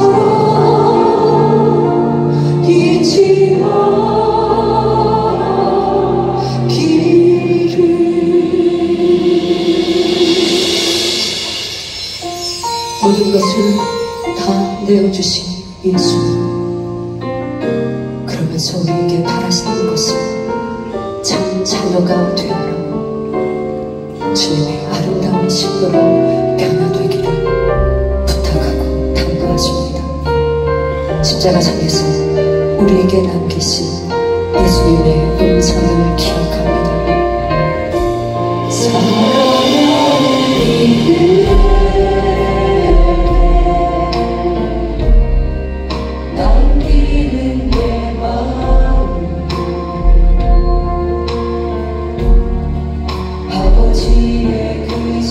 잊지 마라 길을. 모든 것을 다 내어주신 예수, 그러면서 우리에게 바라시는 것은 참 자녀가 되어라, 주님의 아름다운 신부로 변화되기를 부탁하고 당부하십니다. 십자가상에서 우리에게 남기신 예수님의 음성을 기억합니다. 사랑하는 이들에게 남기는 내 마음, 아버지의 크신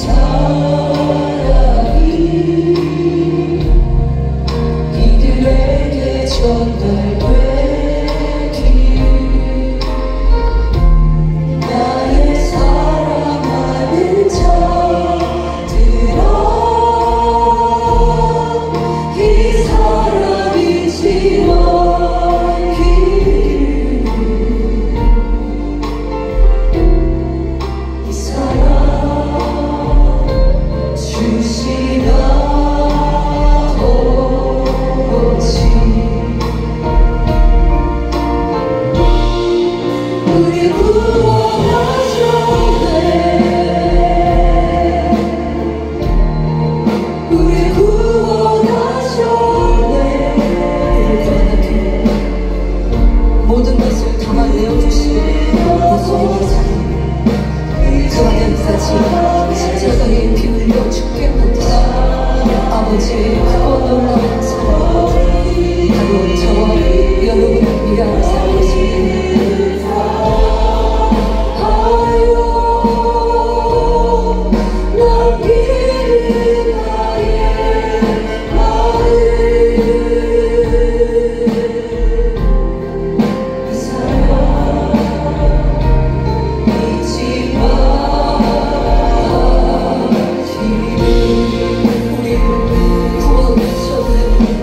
사랑이 이들에게 전달되길. 나의 사랑하는 자들아, 이 사랑 잊지 마기를. 이 사랑 주신 아버지, 우리 구원하셨네. 우리 구원하셨네. 우리를 구원하기 모든 것을 담아 내어주신 예수님의 사랑, 그 안에까지 십자가에 피 흘려 죽게 만드신 아버지의 크고 놀라운 사랑, 바로 저와 여러분을 위한 사랑이십니다. 남기는 나의 마음, 이 사랑 잊지 마기를. 우리를 구원하셨네.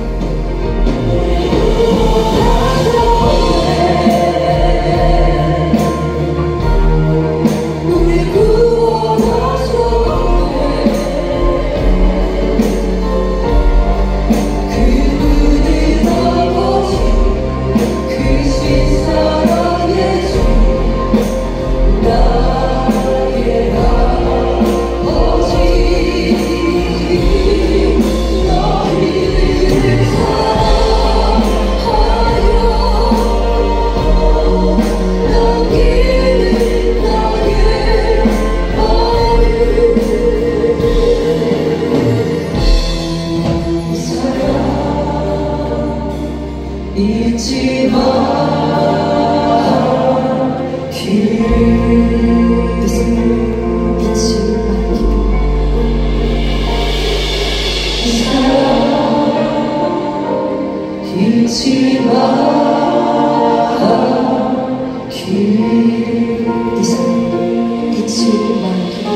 우리 구원하셨네. 그분은 아버지, 크신 사랑의 주, 나의 아버지. 너희를 사랑하여 남기는 나의 마음, 이 사랑 잊지 마기를. 잊지 마기를. 이 사랑 잊지 마기를. 이 사랑 잊지 마기를.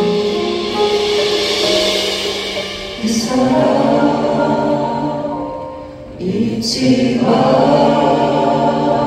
이 사랑 잊지 마.